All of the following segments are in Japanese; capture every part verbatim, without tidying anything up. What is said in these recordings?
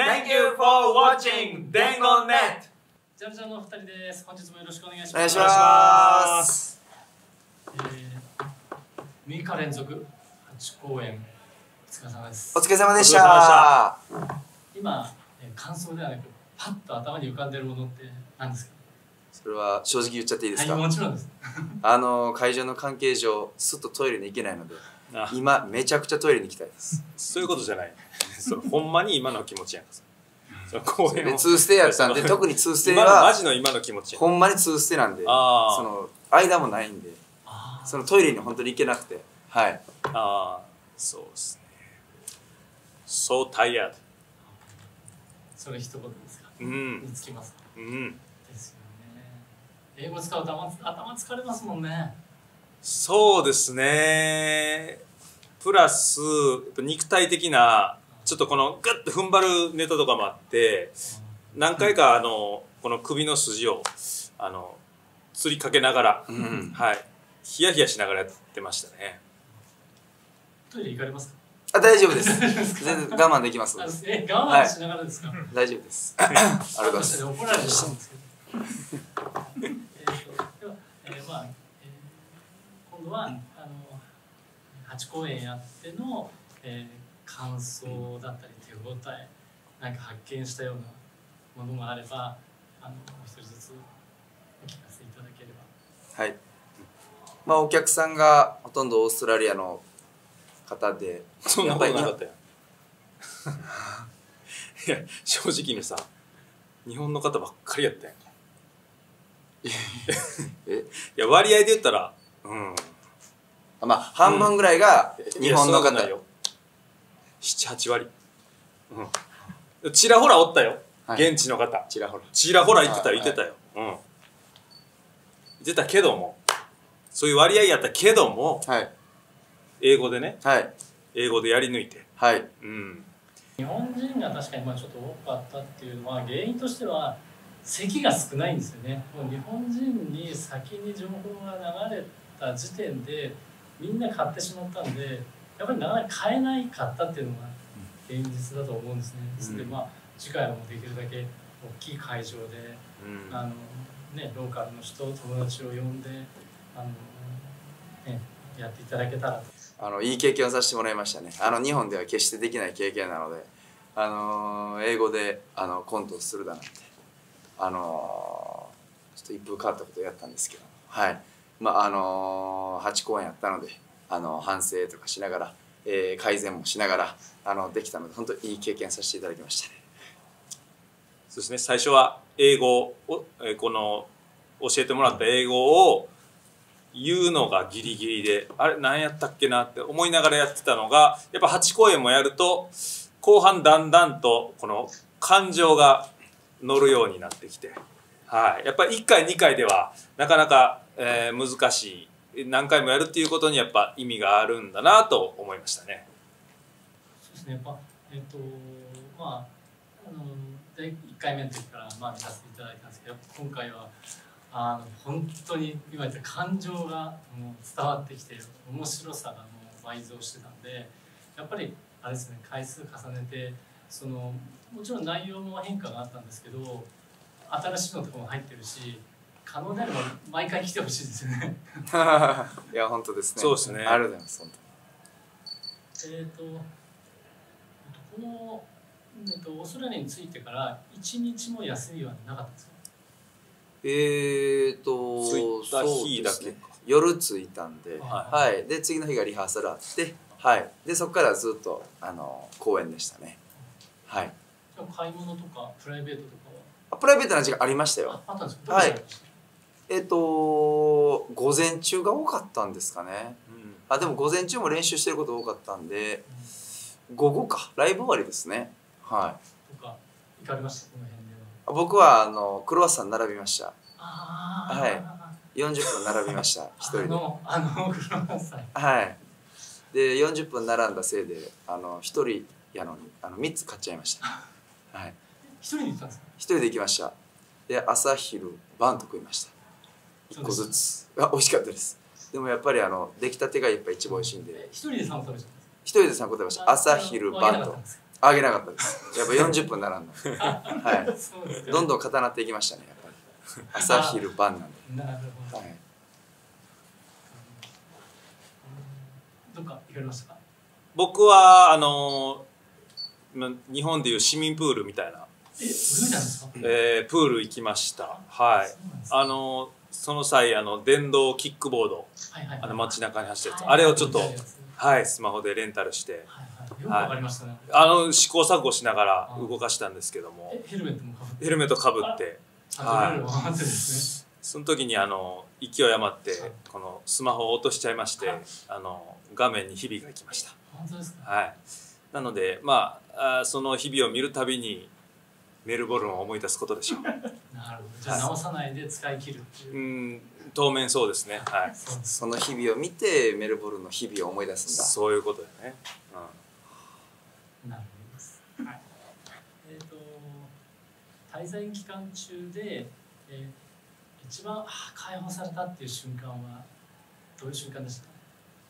Thank you for watching 伝言ネット。 ジャルジャルのお二人です。本日もよろしくお願いします。 お願いします。 えー、むいか連続はち公演お疲れ様です。 お疲れ様でした。 今、えー、感想ではなくパッと頭に浮かんでるものって何ですか？ それは正直言っちゃっていいですか？ はい、もちろんです。 あの会場の関係上すっとトイレに行けないので今めちゃくちゃトイレに行きたいです。 そういうことじゃないそれほんまに今の気持ちやんか。その公演をツーステやったんで特にツーステ今のはマジの今の気持ちやん。 ほんまにツーステなんでその間もないんでそのトイレに本当に行けなくてはいああそうですね So tired それ一言ですか？ うんにつきますか？ うんですよね。英語使うと頭頭疲れますもんね。 そうですねプラス肉体的なちょっとこのグッと踏ん張るネタとかもあって何回かあのこの首の筋をあの釣りかけながら、うん、はいヒヤヒヤしながらやってましたね。 トイレ行かれますか？ あ大丈夫です。全然我慢できます。 え我慢しながらですか？ 大丈夫です。ありがとうございます。 怒られてたんですけど。えっとではえー、まあ、えー、今度はあのはち公演やっての、えー、感想だったり手応えなんか発見したようなものがあればあの一人ずつお聞かせいただければ。 はい。まあお客さんがほとんどオーストラリアの方でそんなことなかったよいや正直にさ日本の方ばっかりやったやんかえいや割合で言ったらうんまあ半分ぐらいが日本の方よ、 ななはち割うんちらほらおったよ、はい、現地の方ちらほらちらほら言ってた言ってたよ、はい、うん言ってたけどもそういう割合やったけども、はい、英語でね、はい、英語でやり抜いて、はい、うん、 日本人が確かにまあちょっと多かったっていうのは原因としては席が少ないんですよね。もう日本人に先に情報が流れた時点でみんな買ってしまったんでやっぱりなかなか買えないかったっていうのが現実だと思うんですね。ですので、まあ次回はもうできるだけ大きい会場で、うん、あのねローカルの人友達を呼んであの、ね、やっていただけたらと。 あのいい経験をさせてもらいましたね。あの日本では決してできない経験なので、あの英語であのコントをするだなんて、あのちょっと一風変わったことをやったんですけど、はい、まああのはち公演やったので、あの反省とかしながら、えー、改善もしながらあのできたので本当にいい経験させていただきましたね。 そうですね。最初は英語を、えー、この教えてもらった英語を言うのがギリギリであれ何やったっけなって思いながらやってたのがやっぱはち公演もやると後半だんだんとこの感情が乗るようになってきて、はい、やっぱりいっかいにかいではなかなか、えー、難しい何回もやるっていうことにやっぱ意味があるんだなと思いましたね。 そうですね。やっぱえっとまああのいっかいめの時からまあ見させていただいたんですけど今回は。あの本当に今言った感情がもう伝わってきて面白さがもう倍増してたんでやっぱりあれですね回数重ねてそのもちろん内容も変化があったんですけど新しいのとかも入ってるし可能であれば毎回来てほしいですよねいや本当ですね。 そうですね。 ありがとうございます本当に。えっとこの、えっと、オーストラリアに着いてから一日も休みはなかったんですか？ えーと着いた日だけか、 ね、夜着いたんで、 はい、 はい、で次の日がリハーサルあって、はい、でそこからずっとあの公演でしたね。はい。 じゃあ買い物とかプライベートとかは？ プライベートな時間ありましたよ。 あったんですか？ はい。えっ、ー、と午前中が多かったんですかね。うん、あでも午前中も練習してること多かったんで、うん、午後かライブ終わりですね。はい。 とか行かれましたこの辺では？ 僕はあのクロワッサン並びました。 あはい。よんじゅっぷん並びました一人で。 あのあのクロワッサン。 はい。でよんじゅっぷん並んだせいであの一人やのにあのみっつ買っちゃいました。はい。 一人で行ったんですか？ 一人で行きました。で朝昼晩と食いました。一個ずつ。あ美味しかったです。でもやっぱりあの出来たてがやっぱ一番美味しいんで。 一人でさんこ食べちゃったんですか？ 一人でさんこ食べました。朝昼晩と。 あげなかったです。やっぱよんじゅっぷん並んだ。はい。 そうですか。 どんどん固なっていきましたね、やっぱり。朝昼晩なんで。 なるほど。 はい。 どっか行かれましたか？ 僕はあのま日本でいう市民プールみたいな、 え、泳いだんですか？ えープール行きました。はい。 そうなんですか。 あのその際あの電動キックボード、 はいはいはい。 あの街中に走ってるやつ、 はいあれをちょっとはいはいはいスマホでレンタルして、 はい。よくわかりましたね。 あの試行錯誤しながら動かしたんですけども、 え、ヘルメットもかぶって。 ヘルメットかぶってあ、ルールを守ってですね。 その時にあの勢い余ってこのスマホを落としちゃいましてあの画面にひびがきました。 本当ですか？ はい。なのでまああその日々を見るたびにメルボルンを思い出すことでしょう。 なるほど。じゃあ直さないで使い切るっていう。 うん当面そうですね。はい。 そうです。 その日々を見てメルボルンの日々を思い出すんだ。 そういうことだね。 なるほどです。はい。えっと滞在期間中で、えー、一番あ解放されたっていう瞬間はどういう瞬間でしたか？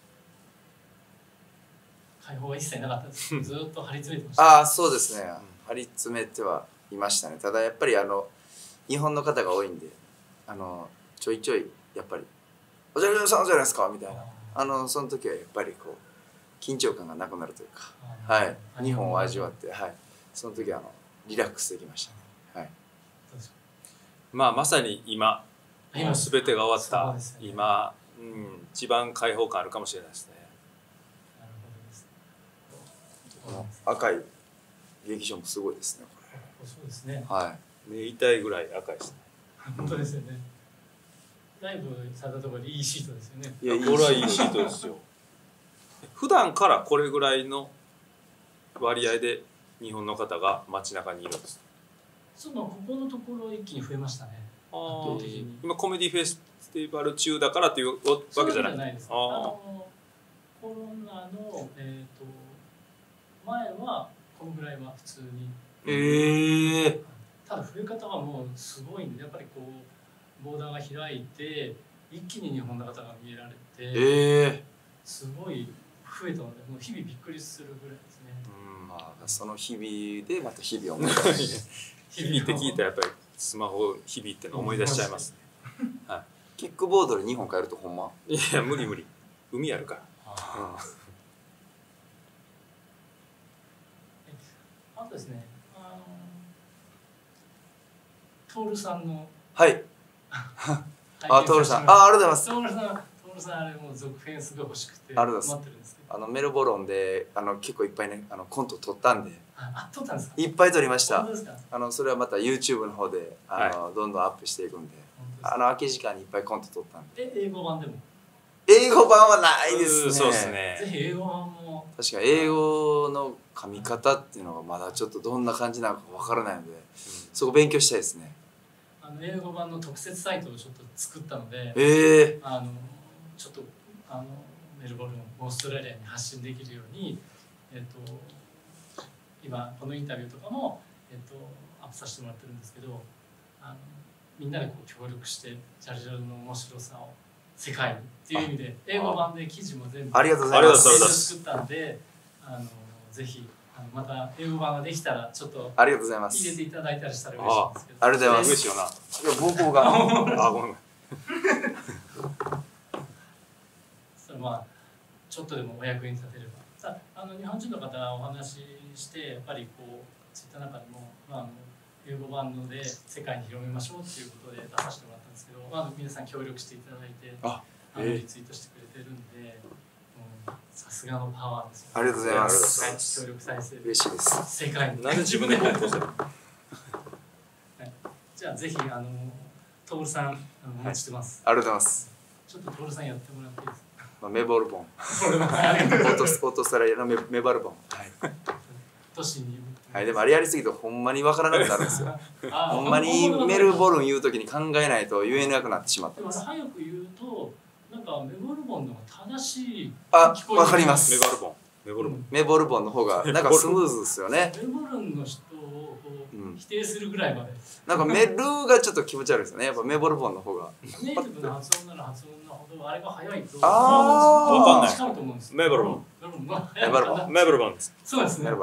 解放は一切なかったです。ずっと張り詰めてました。 ああ、そうですね。張り詰めてはいましたね。ただやっぱりあの日本の方が多いんで、あのちょいちょいやっぱりおじゃるさんじゃないですかみたいな。あのその時はやっぱりこう緊張感がなくなるというか、はい。日本を味わって、はい。その時はあのリラックスできましたね。はい。 まあまさに今今すべてが終わった、 ね、 今、うん、一番開放感あるかもしれないですね。 なるほどです。 この赤い劇場もすごいですね。これ。そうですね。 はい。 目痛いぐらい赤いですね。 本当ですよね。ライブされたところでいいシートですよね。 いや、これはいいシートですよ。普段からこれぐらいの割合で日本の方が街中にいるんです。 そう、まあ、ここのところ一気に増えましたね。 あ今コメディフェスティバル中だからというわけじゃない。 ないです。あのコロナの、えー、と前はこのぐらいは普通に。 ええー。 ただ増え方はもうすごいんで、やっぱりこうボーダーが開いて一気に日本の方が見えられて、 ええー。 すごい増えたので、もう日々びっくりするぐらいですね。 うん、まあその日々でまた日々を思い出して日々って聞いたらやっぱりスマホ日々っての思い出しちゃいますね。 はい。キックボードで日本帰るとほんま？ いや無理無理。海あるから。 あ, あとですね、あのトールさんのはいあトールさんあありがとうございます。 トールさんトールさんあれもう続編すごい欲しくてありがとうございます。 待ってるんですけど、 あのメルボルンであの結構いっぱいねあのコント撮ったんで。 あ撮ったんですか？ いっぱい撮りました。 本当ですか？ あのそれはまた YouTube の方であの、はい、どんどんアップしていくんで、あの空き時間にいっぱいコント撮ったんで。 え英語版でも？ 英語版はないですね。 そうですね。 ぜひ英語版も。 確かに英語の噛み方っていうのがまだちょっとどんな感じなのかわからないので、うん、そこ勉強したいですね。 あの英語版の特設サイトをちょっと作ったので、 えー、 あのちょっとあのメルボルンオーストラリアに発信できるように、えっと今このインタビューとかも、えっと、アップさせてもらってるんですけど、あのみんなでこう協力してジャルジャルの面白さを世界にっていう意味で英語版で記事も全部ありがとうございます作ったんで、あのぜひあのまた英語版ができたらちょっとありがとうございます入れていただいたりしたら嬉しいんですけど。 ありがとうございます。 嬉しいよな。 いや僕があごめん。 それまあちょっとでもお役に立てれば。さあの日本人の方がお話ししてやっぱりこうそういった中でも、まあ、あの英語版ので世界に広めましょうっていうことで出させてもらったんですけど、まあ、皆さん協力していただいてあ、えー、リツイートしてくれてるんで、さすがのパワーですよね。 ありがとうございます。 はい、協力再生嬉しいです。 世界に。 なんで自分で投稿するの？ じゃあぜひあのトールさんお待ちしてます。 ありがとうございます。 ちょっとトールさんやってもらっていいですか？ まあ、メボルボン。オートスポートスタライアのメメバルボン。はい。 都市に。 はい、でもあれやりすぎるとほんまに分からなくなるんですよ。ほんまにメルボルン言うときに考えないと言えなくなってしまったんです。 早く言うと、なんかメボルボンの正しい。 あ、わかります。 メバルボン。メボルボン。 メボルボンの方がなんかスムーズですよね。 メボルンの人を否定するぐらいまで。 なんかメルがちょっと気持ち悪いですよね。やっぱメボルボンの方が。 ネイティブの発音なら発音のほどあれが早いと。 ああ。 わかんない。 近いと思うんです。 メボルボン。 メボルボン。 メボルボン。 メボルボン。 そうですね。 メボルボン。 だ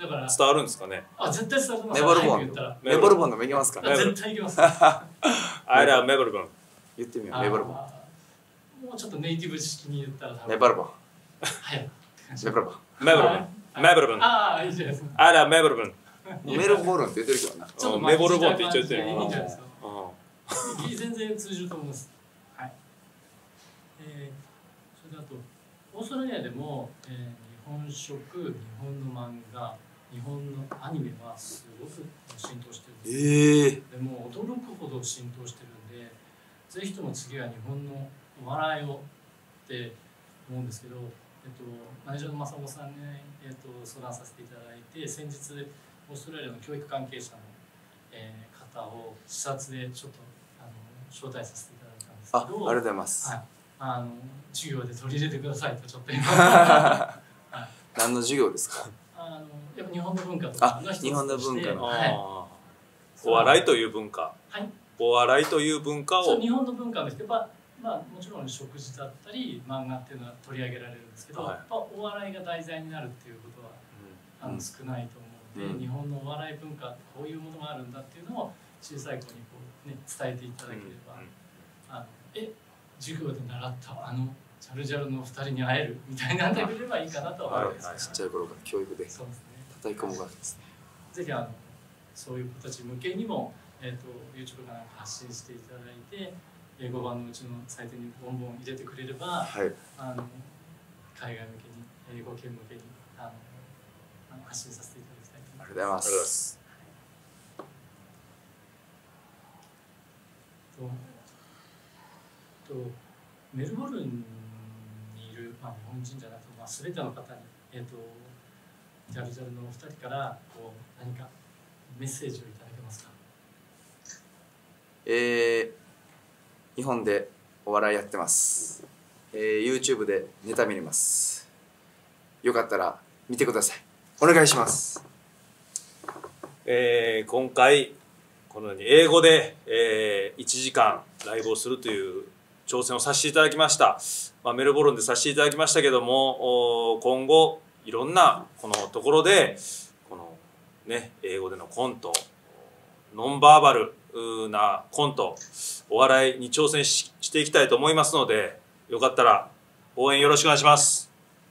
だから伝わるんですかね。 あ絶対伝わると思いメます。 ボルボンド早く言ったらメボルボンドもいけますかね。 絶対いけます。 I love メボルボン。 言ってみよう。メボルボンあーもうちょっとネイティブ式に言ったら多分メボルボン早いメボルボンメボルボン。メボルボン。 ああいいじゃないですか。 I love メボルボン。 メルボルンって言ってるけどな。 ちょっとメボルボンって言っちゃってる。 いいんじゃないですか。 うん全然通じると思います。はい。えー、それであとオーストラリアでも、えー、日本食、日本の漫画、日本のアニメはすごく浸透してるんです。 ええでも驚くほど浸透してるんで、ぜひとも次は日本のお笑いをって思うんですけど、えっとマネージャーの正雄さんに、えっと、相談させていただいて、先日オーストラリアの教育関係者の、えー、方を視察でちょっとあの招待させていただいたんですけど、 あ、ありがとうございます。 はい、あの授業で取り入れてくださいとちょっと今、 はい、何の授業ですか？ あのやっぱ日本の文化とかの一つとして、 日本の文化の、 はい、 お笑いという文化、 はい、 お笑いという文化を、 そう日本の文化の人は、まあ、もちろん食事だったり漫画っていうのは取り上げられるんですけど、 はい、 やっぱお笑いが題材になるっていうことは、うん、あの少ないと思うので、うん、日本のお笑い文化ってこういうものがあるんだっていうのを小さい子にこう、ね、伝えていただければ、うん、あのえ授業で習ったあのジャルジャルのふたりに会えるみたいになってくればいいかなと思います、はいはい、 ちっちゃい頃から教育でそうですね、 叩き込むわけですね。 ぜひあのそういう子たち向けにも、えーと、YouTube かなんか発信していただいて、英語版のうちのサイトにボンボン入れてくれれば、はい、あの海外向けに英語圏向けにあのあの発信させていただきたいと思います。 ありがとうございます。 ととメルボルンにいる、まあ、日本人じゃなくて、まあ、全ての方に、えーと、ジャルジャルのお二人からこう何かメッセージをいただけますか？ えー、日本でお笑いやってます、えー、YouTube でネタ見れます。よかったら見てください。お願いします。 えー、今回このように英語で、えー、いちじかんライブをするという挑戦をさせていただきました、まあ、メルボルンでさせていただきましたけども、今後いろんなこのところでこの、ね、英語でのコント、ノンバーバルなコント、お笑いに挑戦 し, していきたいと思いますので、よかったら応援よろしくお願いします。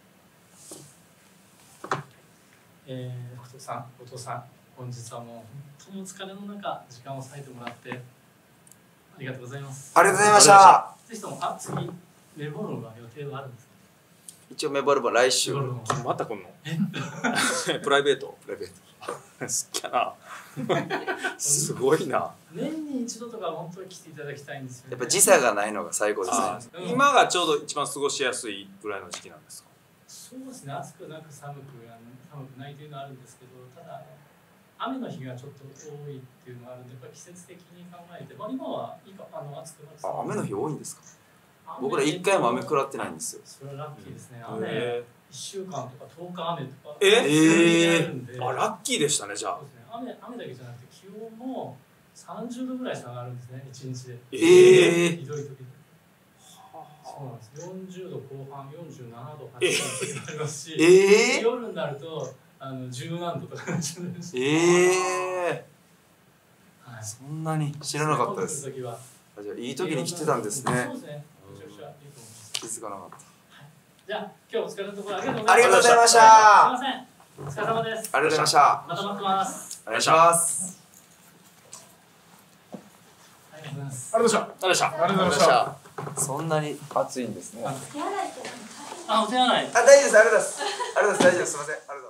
えー、福藤さん、後藤さん、本日はもう本当にお疲れの中時間を割いてもらってありがとうございます。 ありがとうございました。 ぜひとも、あ、次メルボルンは予定はあるんですか？ 一応メルボルン来週。 また来んの？プライベート？ プライベート。 好きやな。すごいな。 年に一度とか本当に来ていただきたいんですよね。 やっぱ時差がないのが最高ですね。 うん、今がちょうど一番過ごしやすいぐらいの時期なんですか？ そうですね。暑くなく寒くあの寒くないというのはあるんですけど、ただ雨の日がちょっと多いっていうのがあるんで、やっぱり季節的に考えて、まあ今はいいかあの暑くなく。 あ、雨の日多いんですか？僕ら一回も雨食らってないんですよ。 それはラッキーですね。雨一週間とか十日雨とか。 ええー、あ、ラッキーでしたねじゃあ。 そうですね。雨雨だけじゃなくて気温もさんじゅうどぐらい下がるんですね。一日で。 ええー。 ひどい時で。そうなんです。よんじゅうどこう半、よんじゅうななど、はちどとかありますし、えー、夜になるとあのじゅうなんどとかなっちゃうし。 ええー。はい。そんなに知らなかったです。 時はじゃあいい時に来てたんですね。 そうですね。めちゃくちゃいいと思います。 気づかなかった。 じゃあ今日お疲れのところありがとうございました。すみません。 お疲れ様です。 ありがとうございました。 また待ってます。 お願いします。 ありがとうございます。 ありがとうございました。ありがとうございました。 そんなに暑いんですね。 あ、お手洗い。 あ、大丈夫です。ありがとうございます。ありがとうございます。大丈夫です。すみません。